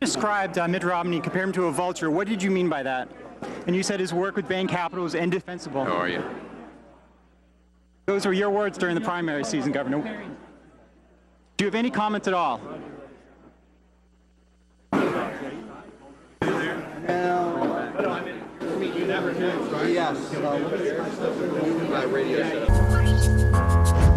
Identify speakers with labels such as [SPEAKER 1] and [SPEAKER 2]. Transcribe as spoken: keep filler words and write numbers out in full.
[SPEAKER 1] described uh, Mitt Romney, compared him to a vulture. What did you mean by that? And you said his work with Bain Capital is indefensible.
[SPEAKER 2] How are you?
[SPEAKER 1] Those were your words during the primary season, Governor. Do you have any comments at all?
[SPEAKER 3] Yes.